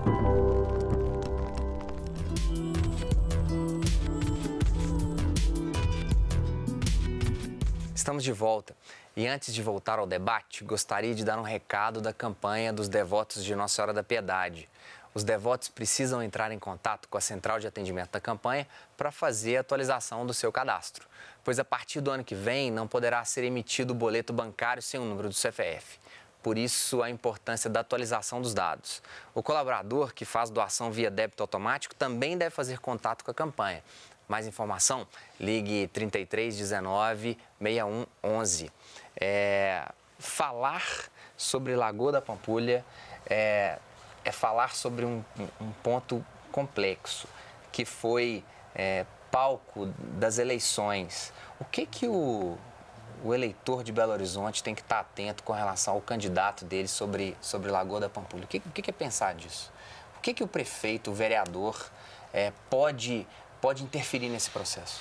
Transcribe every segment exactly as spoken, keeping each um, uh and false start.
Estamos de volta e antes de voltar ao debate, gostaria de dar um recado da campanha dos devotos de Nossa Senhora da Piedade. Os devotos precisam entrar em contato com a central de atendimento da campanha para fazer a atualização do seu cadastro, pois a partir do ano que vem não poderá ser emitido o boleto bancário sem o número do C P F. Por isso, a importância da atualização dos dados. O colaborador que faz doação via débito automático também deve fazer contato com a campanha. Mais informação? Ligue trinta e três, dezenove, sessenta e um, onze. É, falar sobre Lagoa da Pampulha é, é falar sobre um, um ponto complexo, que foi é, palco das eleições. O que, que o, o eleitor de Belo Horizonte tem que estar atento com relação ao candidato dele sobre, sobre Lagoa da Pampulha? O que, o que é pensar disso? O que, que o prefeito, o vereador, é, pode... pode interferir nesse processo?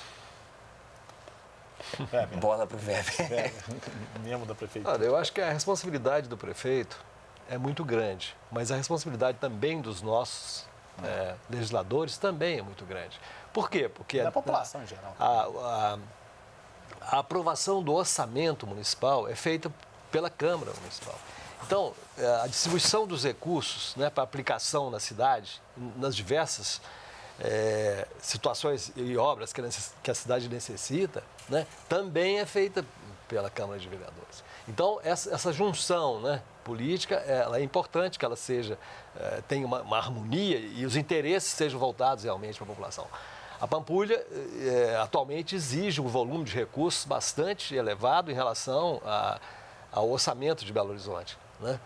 Weber. Bola para o Weber. Membro da prefeitura. Olha, eu acho que a responsabilidade do prefeito é muito grande, mas a responsabilidade também dos nossos é, legisladores também é muito grande. Por quê? Porque da a, população em geral. A, a, a aprovação do orçamento municipal é feita pela Câmara Municipal. Então, a distribuição dos recursos, né, para aplicação na cidade, nas diversas É, situações e obras que, que a cidade necessita, né, também é feita pela Câmara de Vereadores. Então, essa, essa junção, né, política, ela é importante que ela seja, é, tenha uma, uma harmonia e os interesses sejam voltados realmente para a população. A Pampulha, é, atualmente, exige um volume de recursos bastante elevado em relação a, ao orçamento de Belo Horizonte, né?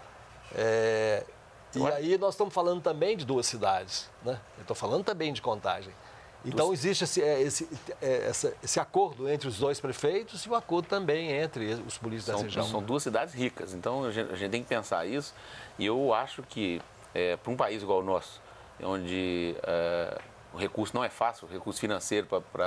É, E aí nós estamos falando também de duas cidades, né? Eu estou falando também de Contagem. Então existe esse, esse, esse, esse acordo entre os dois prefeitos e o acordo também entre os políticos são, da região. São duas cidades ricas, então a gente, a gente tem que pensar isso. E eu acho que é, para um país igual o nosso, onde é, o recurso não é fácil, o recurso financeiro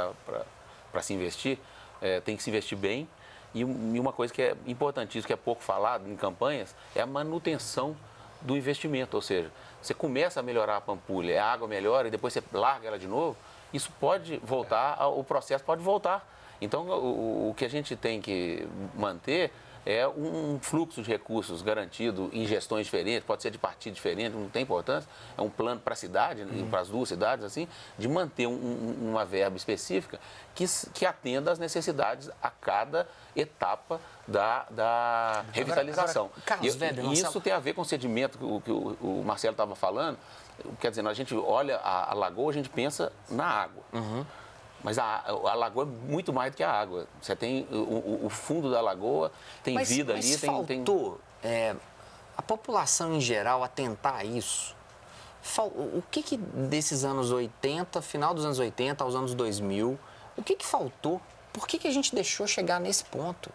para se investir, é, tem que se investir bem. E, e uma coisa que é importantíssima, que é pouco falado em campanhas, é a manutenção do investimento, ou seja, você começa a melhorar a Pampulha, a água melhora e depois você larga ela de novo, isso pode voltar, o processo pode voltar. Então, o, o que a gente tem que manter é um fluxo de recursos garantido em gestões diferentes, pode ser de partido diferente, não tem importância, é um plano para a cidade, uhum. para as duas cidades, assim, de manter um, uma verba específica que, que atenda às necessidades a cada etapa da, da revitalização. Agora, Carlos, e, Weber, e isso tem a ver com o sedimento que o, que o, o Marcelo estava falando, quer dizer, a gente olha a, a lagoa, a gente pensa na água. Uhum. Mas a, a lagoa é muito mais do que a água. Você tem o, o fundo da lagoa, tem mas, vida mas ali. Tem, faltou tem... É, a população em geral atentar a isso? Fal, o que, que desses anos oitenta, final dos anos oitenta aos anos dois mil, o que, que faltou? Por que, que a gente deixou chegar nesse ponto?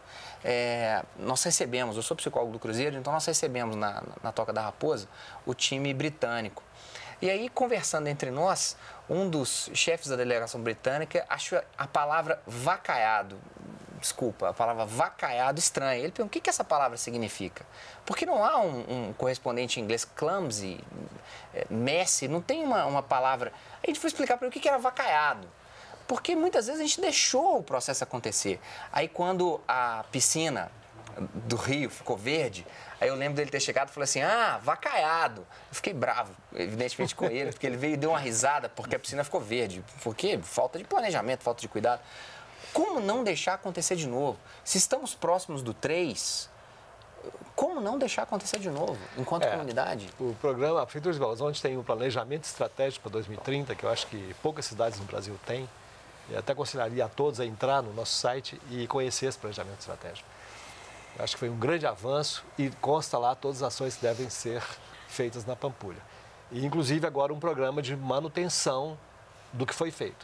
É, nós recebemos, eu sou psicólogo do Cruzeiro, então nós recebemos na, na Toca da Raposa o time britânico. E aí, conversando entre nós, um dos chefes da delegação britânica achou a palavra vacaiado, desculpa, a palavra vacaiado estranha. Ele perguntou, o que, que essa palavra significa? Porque não há um, um correspondente em inglês, clumsy, é, messy, não tem uma, uma palavra. Aí a gente foi explicar para ele o que, que era vacaiado. Porque muitas vezes a gente deixou o processo acontecer. Aí quando a piscina do Rio ficou verde, aí eu lembro dele ter chegado e falou assim, ah, vacaiado. Eu fiquei bravo, evidentemente, com ele, porque ele veio e deu uma risada porque a piscina ficou verde. Porque falta de planejamento, falta de cuidado. Como não deixar acontecer de novo? Se estamos próximos do três, como não deixar acontecer de novo, enquanto é, comunidade? O programa, a Prefeitura de Belo Horizonte tem um planejamento estratégico para dois mil e trinta, que eu acho que poucas cidades no Brasil têm. E até aconselharia a todos a entrar no nosso site e conhecer esse planejamento estratégico. Eu acho que foi um grande avanço e consta lá todas as ações que devem ser feitas na Pampulha. E, inclusive, agora um programa de manutenção do que foi feito.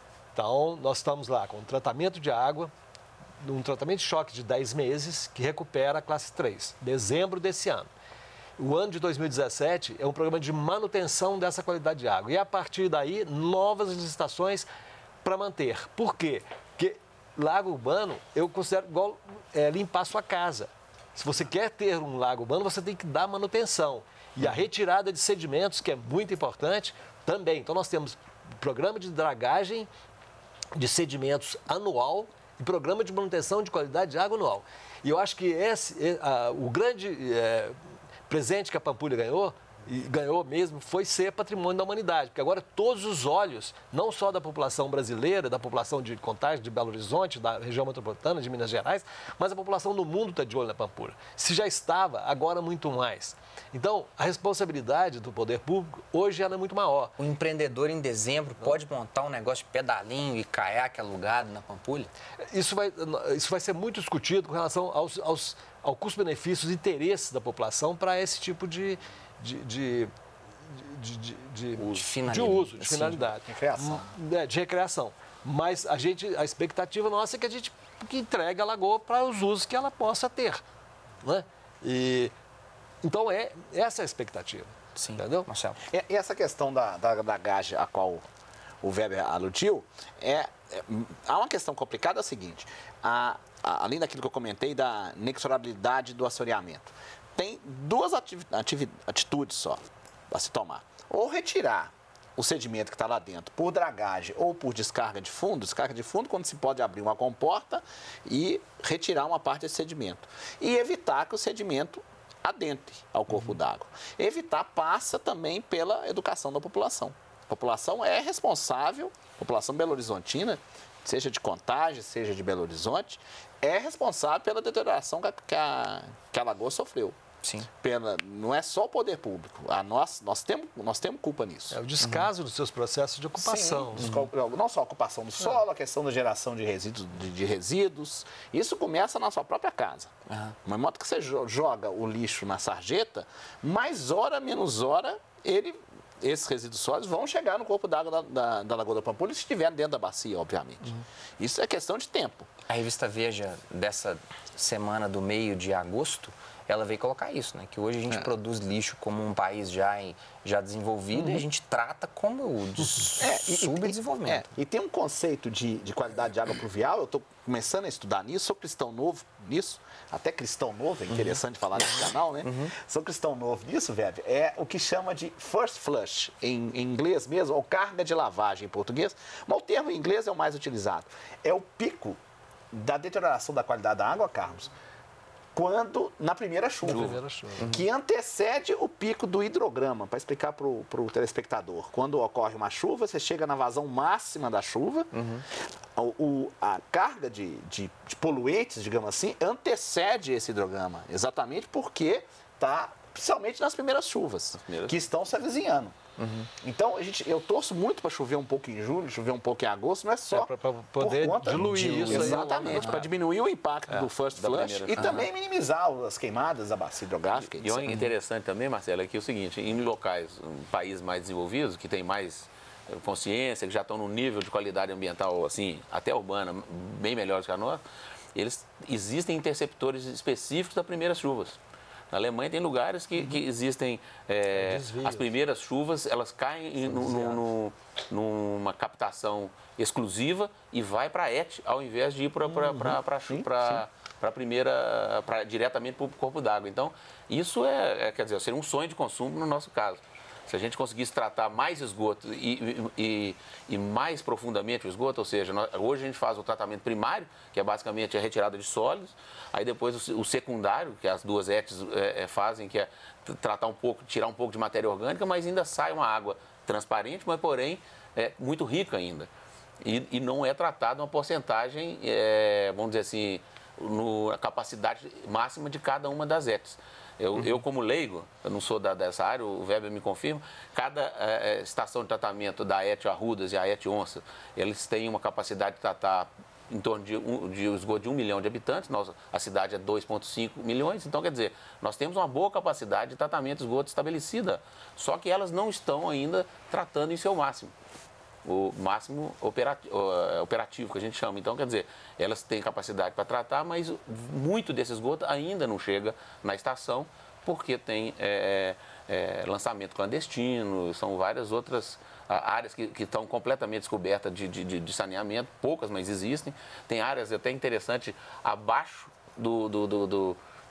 Então, nós estamos lá com um tratamento de água, um tratamento de choque de dez meses, que recupera a classe três, dezembro desse ano. O ano de dois mil e dezessete é um programa de manutenção dessa qualidade de água. E, a partir daí, novas licitações para manter. Por quê? Porque lago urbano, eu considero igual é, limpar a sua casa. Se você quer ter um lago urbano, você tem que dar manutenção. E a retirada de sedimentos, que é muito importante, também. Então, nós temos programa de dragagem de sedimentos anual e programa de manutenção de qualidade de água anual. E eu acho que esse, a, o grande é, presente que a Pampulha ganhou, e ganhou mesmo, foi ser patrimônio da humanidade. Porque agora todos os olhos, não só da população brasileira, da população de Contagem, de Belo Horizonte, da região metropolitana, de Minas Gerais, mas a população do mundo está de olho na Pampulha. Se já estava, agora muito mais. Então, a responsabilidade do poder público hoje ela é muito maior. O empreendedor em dezembro pode montar um negócio de pedalinho e caiaque alugado na Pampulha? Isso vai, isso vai ser muito discutido com relação aos, aos, ao custo-benefício, os interesses da população para esse tipo de... De, de, de, de, de, de, de uso, de assim, finalidade. De recreação. É, de recreação. Mas a, gente, a expectativa nossa é que a gente que entregue a lagoa para os usos que ela possa ter. Né? E, então, é, essa é a expectativa. Sim, entendeu? Marcelo. E, e essa questão da, da, da gagem a qual o Weber aludiu, é, é, há uma questão complicada, é a seguinte, a, a, além daquilo que eu comentei da inexorabilidade do assoreamento. Tem duas ativi- ativi- atitudes só a se tomar. Ou retirar o sedimento que está lá dentro por dragagem ou por descarga de fundo. Descarga de fundo quando se pode abrir uma comporta e retirar uma parte desse sedimento. E evitar que o sedimento adentre ao corpo uhum. d'água. Evitar passa também pela educação da população. A população é responsável, a população belo-horizontina, seja de Contagem, seja de Belo Horizonte, é responsável pela deterioração que a, que a lagoa sofreu. Sim. Pela, não é só o poder público. A nós, nós, temos, nós temos culpa nisso. É o descaso uhum. dos seus processos de ocupação. Sim, uhum. Não só a ocupação do solo, a questão da geração de resíduos. De, de resíduos. Isso começa na sua própria casa. Uhum. No momento que você joga o lixo na sarjeta, mais hora, menos hora, ele, esses resíduos sólidos vão chegar no corpo d'água da, da, da Lagoa da Pampulha, se estiver dentro da bacia, obviamente. Uhum. Isso é questão de tempo. A revista Veja, dessa semana do meio de agosto, ela veio colocar isso, né? Que hoje a gente é. produz lixo como um país já, em, já desenvolvido uhum. e a gente trata como o de é, subdesenvolvimento. É, e tem um conceito de, de qualidade de água pluvial, eu estou começando a estudar nisso, sou cristão novo nisso, até cristão novo, é interessante uhum. falar nesse canal, né? Uhum. Sou cristão novo nisso, Weber, é o que chama de first flush, em, em inglês mesmo, ou carga de lavagem em português, mas o termo em inglês é o mais utilizado. É o pico da deterioração da qualidade da água, Carlos, quando, na primeira chuva, na primeira chuva. Uhum. que antecede o pico do hidrograma, para explicar para o telespectador. Quando ocorre uma chuva, você chega na vazão máxima da chuva, uhum. o, o, a carga de, de, de poluentes, digamos assim, antecede esse hidrograma, exatamente porque está, principalmente nas primeiras chuvas, primeiras... que estão se avizinhando. Uhum. Então, a gente, eu torço muito para chover um pouco em julho, chover um pouco em agosto, não é só é para poder por conta diluir de, isso. Exatamente, para diminuir o impacto é, do first flush e também minimizar as queimadas da bacia hidrográfica. E o interessante também, Marcelo, é que é o seguinte, em locais, um país mais desenvolvidos, que tem mais consciência, que já estão num nível de qualidade ambiental, assim, até urbana, bem melhor do que a nossa, eles existem interceptores específicos das primeiras chuvas. Na Alemanha tem lugares que, que existem é, as primeiras chuvas, elas caem no, no, no, numa captação exclusiva e vai para a E T, ao invés de ir para uhum. a primeira, pra, diretamente para o corpo d'água. Então, isso é, é, quer dizer, seria um sonho de consumo no nosso caso. Se a gente conseguisse tratar mais esgoto e, e, e mais profundamente o esgoto, ou seja, nós, hoje a gente faz o tratamento primário, que é basicamente a retirada de sólidos, aí depois o, o secundário, que as duas E Ts é, é, fazem, que é tratar um pouco, tirar um pouco de matéria orgânica, mas ainda sai uma água transparente, mas porém é muito rica ainda. E, e não é tratada uma porcentagem, é, vamos dizer assim, no, a capacidade máxima de cada uma das E Ts. Eu, uhum. eu, como leigo, eu não sou da, dessa área, o Weber me confirma, cada é, estação de tratamento da E T Arrudas e a E T Onça, eles têm uma capacidade de tratar em torno de, um, de esgoto de um milhão de habitantes, nossa, a cidade é dois vírgula cinco milhões, então, quer dizer, nós temos uma boa capacidade de tratamento de esgoto estabelecida, só que elas não estão ainda tratando em seu máximo. O máximo operativo, operativo que a gente chama. Então, quer dizer, elas têm capacidade para tratar, mas muito desse esgoto ainda não chega na estação, porque tem é, é, lançamento clandestino, são várias outras áreas que, que estão completamente descobertas de, de, de saneamento, poucas, mas existem. Tem áreas até interessantes abaixo do, do, do, do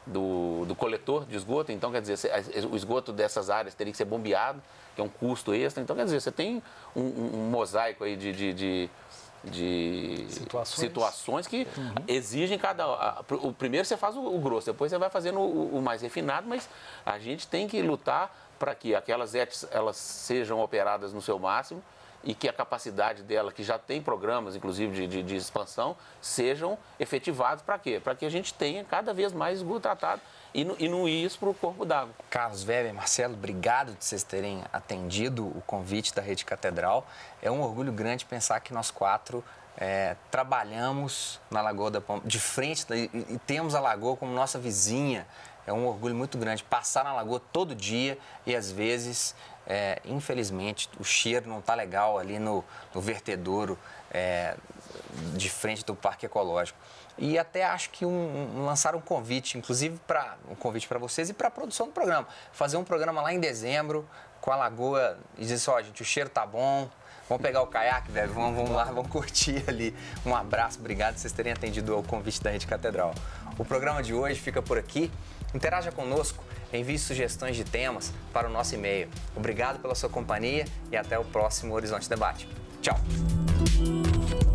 do, do coletor de esgoto, então, quer dizer, o esgoto dessas áreas teria que ser bombeado, que é um custo extra. Então, quer dizer, você tem um, um, um mosaico aí de, de, de, de situações. situações que uhum. exigem cada... A, o primeiro você faz o, o grosso, depois você vai fazendo o, o mais refinado, mas a gente tem que lutar para que aquelas E T S elas sejam operadas no seu máximo e que a capacidade dela, que já tem programas, inclusive, de, de, de expansão, sejam efetivados para quê? Para que a gente tenha cada vez mais esgoto tratado e, no, e não ir isso para o corpo d'água. Carlos, Weber, Marcelo, obrigado de vocês terem atendido o convite da Rede Catedral. É um orgulho grande pensar que nós quatro é, trabalhamos na Lagoa da Pomba, de frente, e, e temos a Lagoa como nossa vizinha. É um orgulho muito grande passar na Lagoa todo dia e, às vezes, é, infelizmente, o cheiro não está legal ali no, no vertedouro é, de frente do Parque Ecológico. E até acho que um, um, lançar um convite, inclusive para um convite para vocês e para a produção do programa. Fazer um programa lá em dezembro com a Lagoa e dizer assim, ó, gente, o cheiro tá bom, vamos pegar o caiaque, velho, vamos, vamos lá, vamos curtir ali. Um abraço, obrigado por vocês terem atendido ao convite da Rede Catedral. O programa de hoje fica por aqui. Interaja conosco, envie sugestões de temas para o nosso e-mail. Obrigado pela sua companhia e até o próximo Horizonte Debate. Tchau!